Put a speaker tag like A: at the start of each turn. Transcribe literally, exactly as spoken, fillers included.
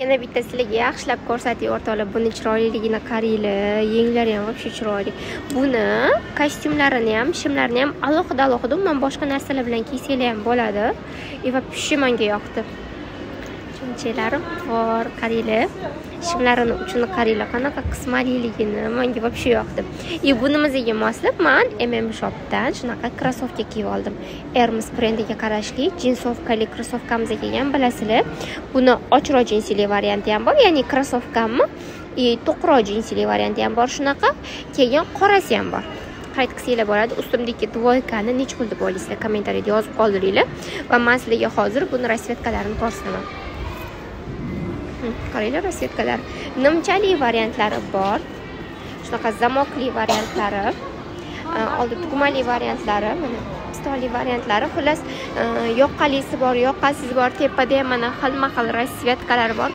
A: Yana bitta sizlarga yaxshilab ko'rsatib o'rtoqlar, buni chiroyliligini qaranglar, yenglari ham вообще chiroyli. Buni kostyumlarini ham, shimlarini ham alohida-alohida umuman boshqa narsalar bilan kiysanglar ham bo'ladi. Va pishi menga yoqdi. Shunchalarim bor, qaranglar. Shimlarini uchini qaranglar, qanaqa qismaliligini menga вообще yoqdi. И bunimizga moslab men M M Shopdan shunaqa krossovka kiyib oldim. Hermes brendiga qarashli jinsovkali krossovkamizga kelgan, bilasizlar. Buni ochroq jinsli varianti ham bor, ya'ni krossovkammi, и to'qroq jinsli varianti ham bor, shunaqa kelgan qorasi ham bor. Qaytqisinglar bo'ladi. Ustimdagi dvoykani nech pul deb o'ylaysizlar? Kommentariyada yozib qoldiringlar va men sizlarga hozir buni rasvetkalarini ko'rsataman. Qaranglar, rasvetkalar. Nimchali variantlari bor. Shunaqa zamokli variantlari, oldi tugmali variantlari, mana pistoli variantlari, xullas yoqqalisi bor, yoqqasiz bor, tepada ham mana xilma-xil rasvetkalar bor.